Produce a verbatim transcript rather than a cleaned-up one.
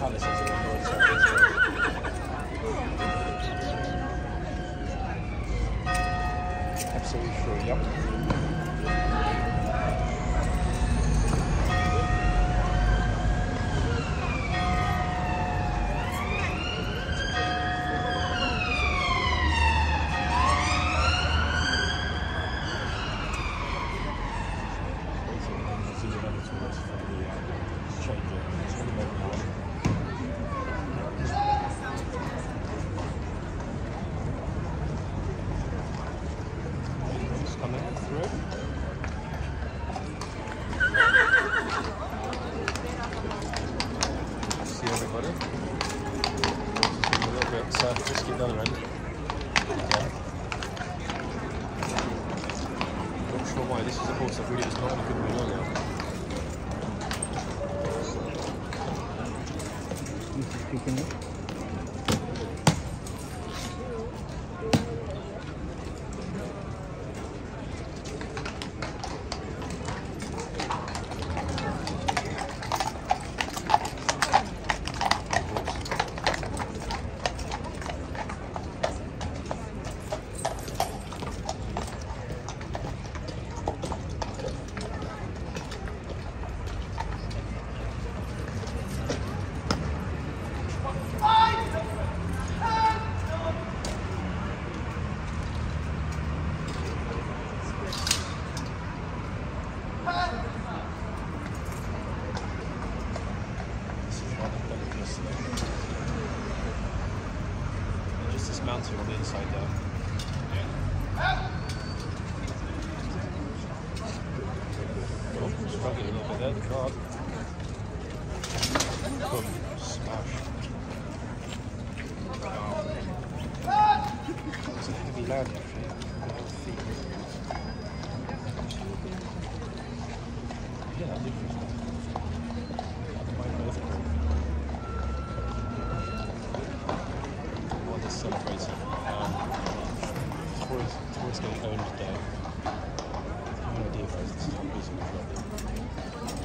Palace is in Lord's Service. Absolutely true, yep. Mountain on the inside there. Yeah. Oh, struggling a little bit there, the card. Boom, smash. Wow. It's a heavy land actually. Yeah, that's interesting. Celebrating. Um, tourist, tourist owned day. No idea if it's a piece of